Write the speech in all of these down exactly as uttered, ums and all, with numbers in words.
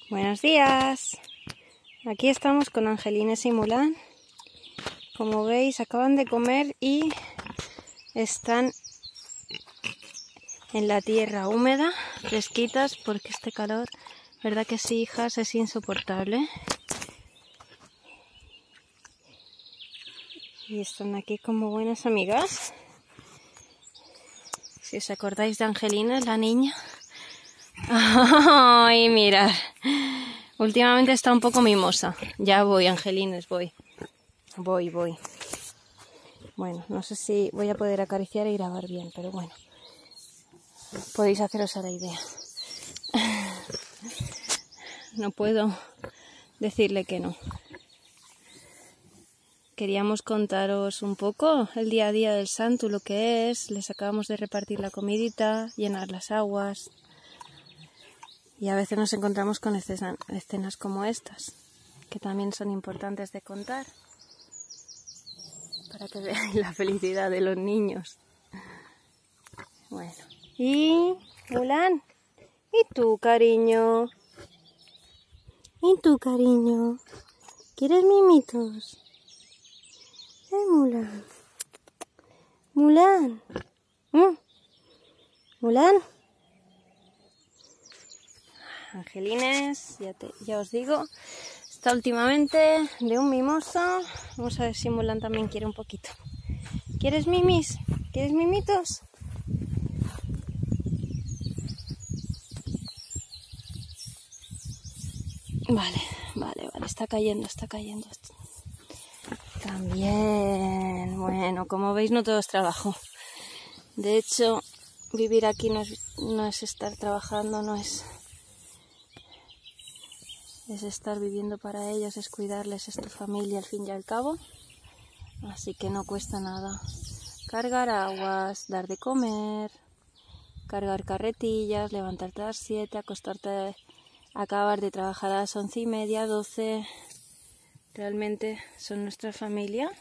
Buenos días. Aquí estamos con Angelines y Mulan. Como veis, acaban de comer y están en la tierra húmeda, fresquitas, porque este calor, ¿verdad que sí, hijas? Es insoportable. Y están aquí como buenas amigas. Si os acordáis de Angelines, la niña. ¡Ay, mirad! Últimamente está un poco mimosa. Ya voy, Angelines, voy. Voy, voy. Bueno, no sé si voy a poder acariciar y grabar bien, pero bueno. Podéis haceros a la idea. No puedo decirle que no. Queríamos contaros un poco el día a día del santo, lo que es. Les acabamos de repartir la comidita, llenar las aguas. Y a veces nos encontramos con escenas como estas, que también son importantes de contar, para que veáis la felicidad de los niños. Bueno, y Mulan, ¿y tú, cariño? ¿Y tú, cariño? ¿Quieres mimitos? ¿Eh, Mulan? ¿Mulan? ¿Mm? ¿Mulan? Angelines, ya, te, ya os digo, está últimamente de un mimoso. Vamos a ver si Mulan también quiere un poquito. ¿Quieres mimis? ¿Quieres mimitos? Vale, vale, vale, está cayendo, está cayendo. También, bueno, como veis no todo es trabajo. De hecho, vivir aquí no es, no es estar trabajando, no es... es estar viviendo para ellos, es cuidarles, es tu familia al fin y al cabo. Así que no cuesta nada. Cargar aguas, dar de comer, cargar carretillas, levantarte a las siete, acostarte, acabar de trabajar a las once y media, doce. Realmente son nuestra familia.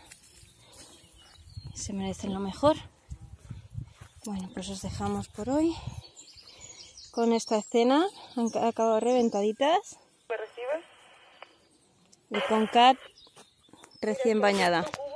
Se merecen lo mejor. Bueno, pues os dejamos por hoy con esta escena. Han acabado reventaditas. ¿Me recibes? Y con Kat recién bañada.